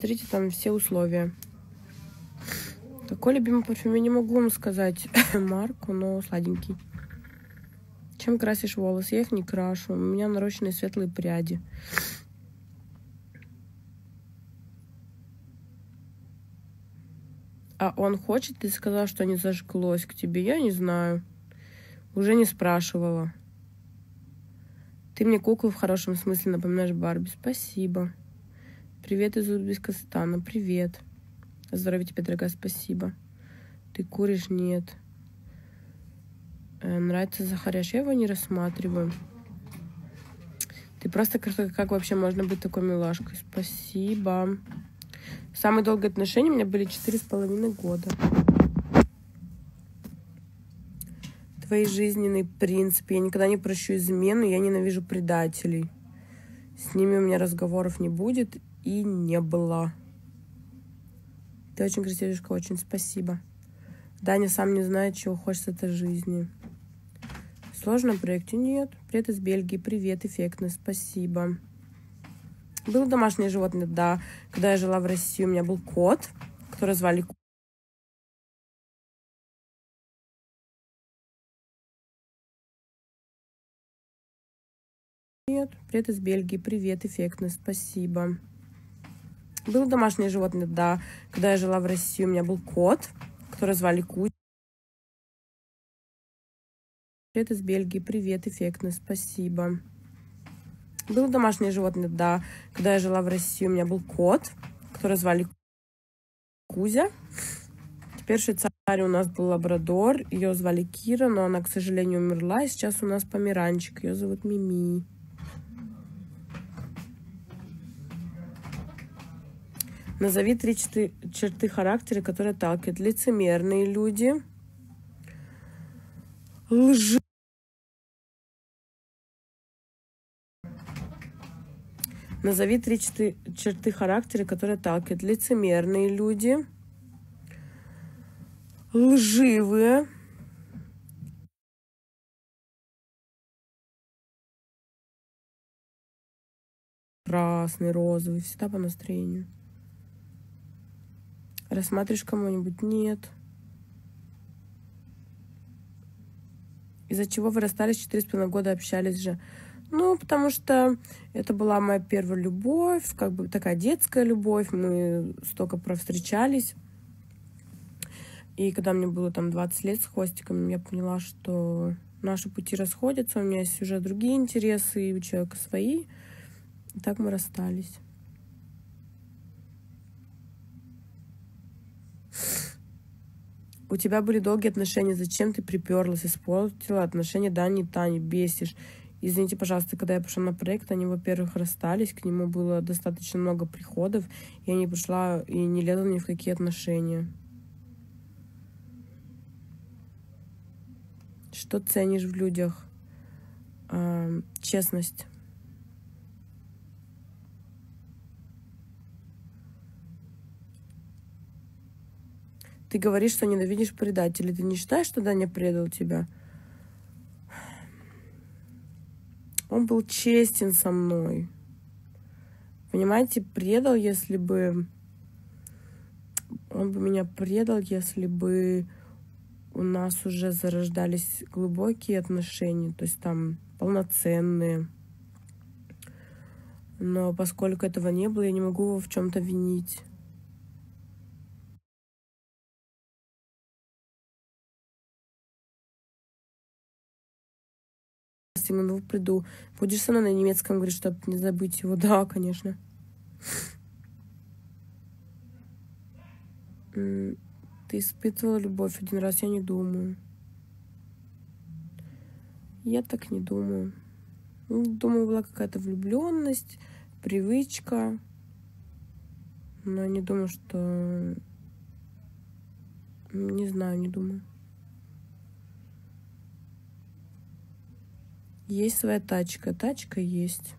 Смотрите там все условия. Какой любимый парфюм? Я не могу вам сказать марку, но сладенький. Чем красишь волосы? Я их не крашу. У меня нарощенные светлые пряди. А он хочет? Ты сказала, что не зажглось к тебе. Я не знаю. Уже не спрашивала. Ты мне куклу в хорошем смысле напоминаешь Барби. Спасибо. Привет из Узбекистана. Привет. Здоровья тебе, дорогая. Спасибо. Ты куришь? Нет. Нравится Захаряш? Я его не рассматриваю. Ты просто как вообще можно быть такой милашкой? Спасибо. Самые долгие отношения у меня были 4,5 года. Твои жизненные принципы. Я никогда не прощу измену, я ненавижу предателей. С ними у меня разговоров не будет и не было. Ты очень красивая девушка, очень спасибо. Даня сам не знает, чего хочет от этой жизни. Сложно на проекте? Нет. Привет из Бельгии. Привет, эффектно. Спасибо. Было домашнее животное? Да. Когда я жила в России, у меня был кот, который звали Нет. Привет из Бельгии. Привет, эффектно. Спасибо. Было домашнее животное? Да. Когда я жила в России, у меня был кот, который звали Кузя. Привет из Бельгии. Привет, эффектно. Спасибо. Было домашнее животное? Да. Когда я жила в России, у меня был кот, который звали Кузя. Теперь в Швейцарии у нас был лабрадор. Ее звали Кира, но она, к сожалению, умерла. И сейчас у нас померанчик. Ее зовут Мими. Назови 3 черты характера, которые отталкивают. Лицемерные люди. Лжи. Назови 3 черты характера, которые отталкивают. Лицемерные люди. Лживые. Красный, розовый. Всегда по настроению. Рассматриваешь кого-нибудь? Нет. Из-за чего вы расстались 4,5 года, общались же? Ну, потому что это была моя первая любовь, как бы такая детская любовь. Мы столько провстречались. И когда мне было там 20 лет с хвостиком, я поняла, что наши пути расходятся. У меня есть уже другие интересы, и у человека свои. И так мы расстались. У тебя были долгие отношения. Зачем ты приперлась? Испортила отношения Дани и Тани. Бесишь. Извините, пожалуйста, когда я пошла на проект, они, во-первых, расстались. К нему было достаточно много приходов. Я не пошла и не лезла ни в какие отношения. Что ценишь в людях? Честность. Ты говоришь, что ненавидишь предателей. Ты не считаешь, что Даня предал тебя? Он был честен со мной. Понимаете, предал, если бы... Он бы меня предал, если бы у нас уже зарождались глубокие отношения, то есть там полноценные. Но поскольку этого не было, я не могу его в чем-то винить. Минут приду. Будешь со мной на немецком говорить, чтобы не забыть его? Да, конечно. Ты испытывала любовь один раз? Я не думаю. Я так не думаю. Думаю, была какая-то влюбленность, привычка. Но не думаю, что... Не знаю, не думаю. Есть своя тачка. Тачка есть.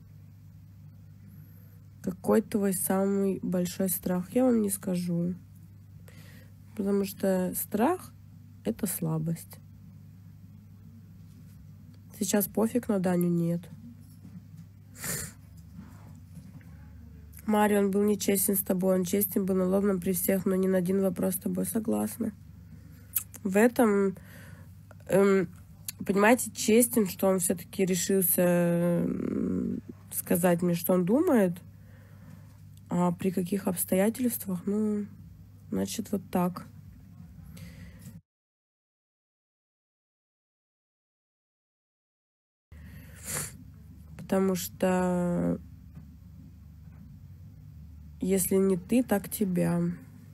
Какой твой самый большой страх? Я вам не скажу. Потому что страх — это слабость. Сейчас пофиг, но Даню нет. Марио, он был нечестен с тобой, он честен был на лобном при всех, но ни на один вопрос с тобой. Согласна. В этом, понимаете, честен, что он все-таки решился сказать мне, что он думает, а при каких обстоятельствах, ну, значит, вот так. Потому что если не ты, так тебя.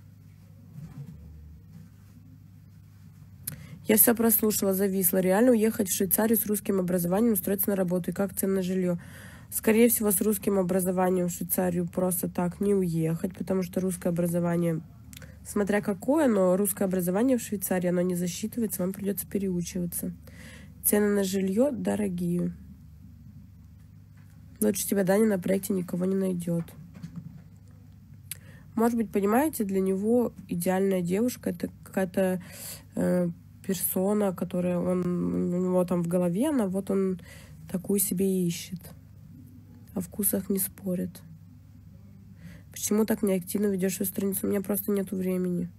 Я все прослушала, зависла. Реально уехать в Швейцарию с русским образованием, устроиться на работу. И как цена на жилье? Скорее всего, с русским образованием в Швейцарию просто так не уехать, потому что русское образование, смотря какое, но русское образование в Швейцарии, оно не засчитывается, вам придется переучиваться. Цены на жилье дорогие. Лучше тебя Даня на проекте никого не найдет. Может быть, понимаете, для него идеальная девушка — это какая-то персона, которая у него там в голове, она вот он такую себе и ищет. О вкусах не спорит. Почему так неактивно ведешь свою страницу? У меня просто нету времени.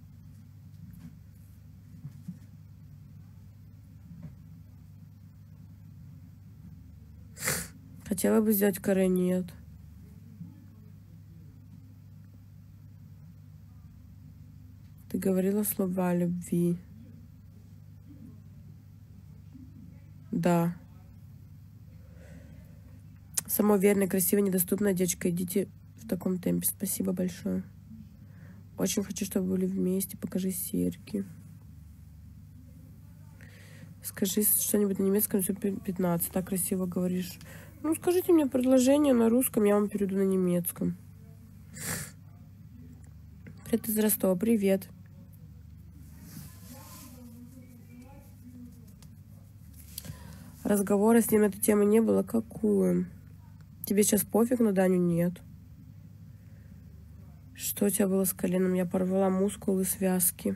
Хотела бы сделать каре, нет. Ты говорила слова о любви. Да. Самоуверенная, красивая, недоступная девочка. Идите в таком темпе. Спасибо большое. Очень хочу, чтобы вы были вместе. Покажи серьги. Скажи что-нибудь на немецком, 15. Так красиво говоришь. Ну, скажите мне предложение на русском, я вам перейду на немецком. Привет из Ростова. Привет. Разговора с ним на эту тему не было. Какую? Тебе сейчас пофиг на Даню? Нет. Что у тебя было с коленом? Я порвала мускулы, связки.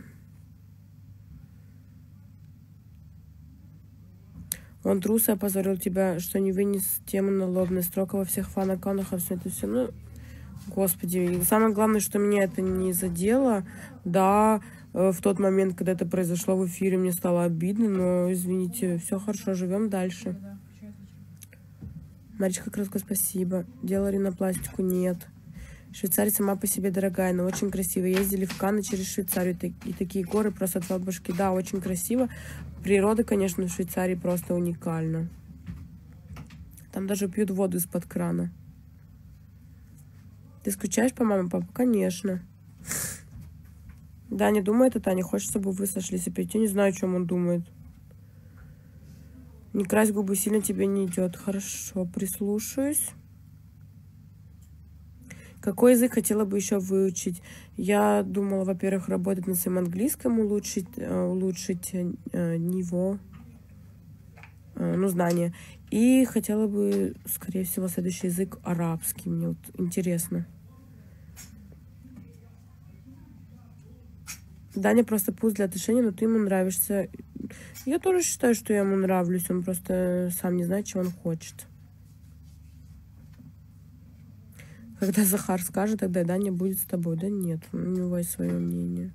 Он трус и опозорил тебя, что не вынес тему на лобной. Строка во всех фан-аккаунтах, а все это все. Ну, господи. И самое главное, что меня это не задело. Да, в тот момент, когда это произошло в эфире, мне стало обидно, но, извините, все хорошо, живем дальше. Маричка Краска, спасибо. Делала ринопластику? Нет. Швейцария сама по себе дорогая, но очень красиво. Ездили в Канны через Швейцарию, и такие горы просто отвал башки. Да, очень красиво. Природа, конечно, в Швейцарии просто уникальна. Там даже пьют воду из-под крана. Ты скучаешь по маме, папа? Конечно. Да, не думает о Тане. Хочет, чтобы вы сошлись опять. Я не знаю, о чем он думает. Не крась губы, сильно тебе не идет. Хорошо, прислушаюсь. Какой язык хотела бы еще выучить? Я думала, во-первых, работать на своем английском, улучшить него, знания. И хотела бы, скорее всего, следующий язык арабский. Мне вот интересно. Даня просто пусть для отношений, но ты ему нравишься. Я тоже считаю, что я ему нравлюсь. Он просто сам не знает, чего он хочет. Когда Захар скажет, тогда Даня будет с тобой. Да нет, у него есть свое мнение.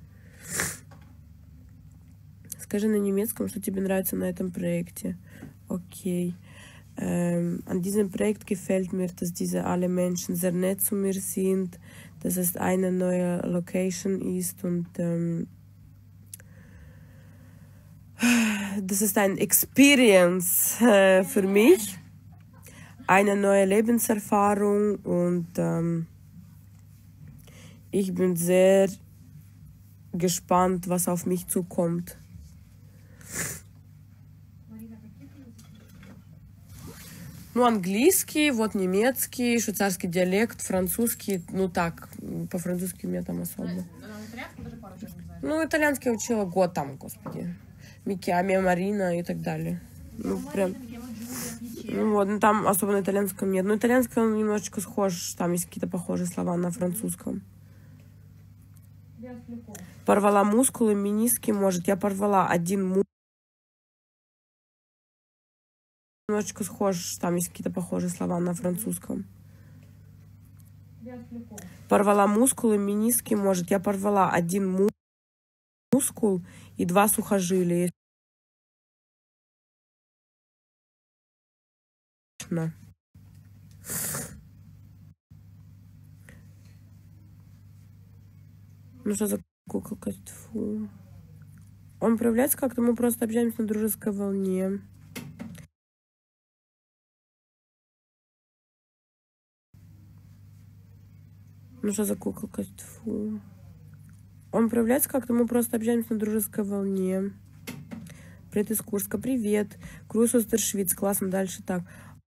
Скажи на немецком, что тебе нравится на этом проекте. Окей. An diesem Projekt gefällt mir, dass diese alle Menschen sehr nett zu mir sind, dass es eine neue Location ist und das ist ein Experience für mich. Eine neue Lebenserfahrung und ich bin sehr gespannt, was auf mich zukommt. Ну, английский, вот немецкий, швейцарский диалект, французский, ну так, по-французски у меня там особо. Ну, итальянский я учила год там, господи. Микиами, Марина и так далее. Ну, прям... Ну, вот, ну, там особо на итальянском нет. Но итальянский он немножечко схож, там есть какие-то похожие слова на французском. Порвала мускулы, мениски, может. Я порвала один мускул. Немножечко схож, там есть какие-то похожие слова на французском. Порвала мускулы, мениски, может. Я порвала один мускул и 2 сухожилия. Ну что за куколка? Фу. Он проявляется как-то, мы просто общаемся на дружеской волне. Ну что за куколка? Фу. Он проявляется как-то, мы просто общаемся на дружеской волне. Привет из Курска. Привет. Круиз Остершвиц. Классно. Дальше так.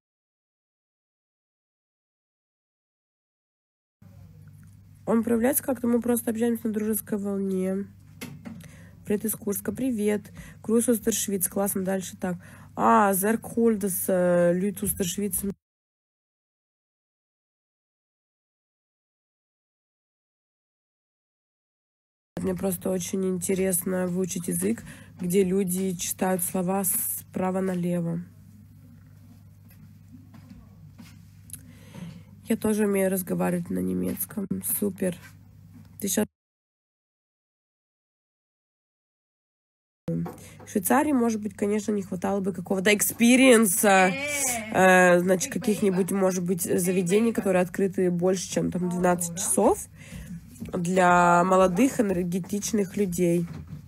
Он проявляется как-то, мы просто общаемся на дружеской волне. Привет из Курска. Привет. Круиз Остершвиц. Классно. Дальше так. Зеркхольдес, Лют Остершвиц. Мне просто очень интересно выучить язык, где люди читают слова справа налево. Я тоже умею разговаривать на немецком. Супер. Ты сейчас... В Швейцарии, может быть, конечно, не хватало бы какого-то экспириенса, значит, каких-нибудь, может быть, заведений, которые открыты больше, чем там 12 часов для молодых энергетичных людей.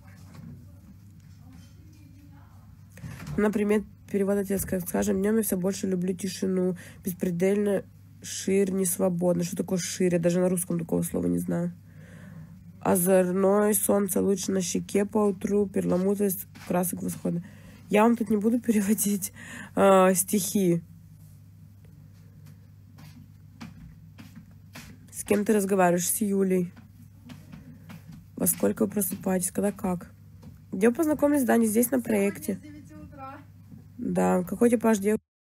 Например, перевод отец, скажем, днем я все больше люблю тишину, беспредельно ширь, не свободно. Что такое ширь? Я даже на русском такого слова не знаю. Озорное солнце лучше на щеке поутру, перламутрость красок восхода. Я вам тут не буду переводить стихи. С кем ты разговариваешь? С Юлей. Во сколько вы просыпаетесь? Когда как? Где вы познакомились? Да, не здесь, на проекте. Да, какой типаж девушки?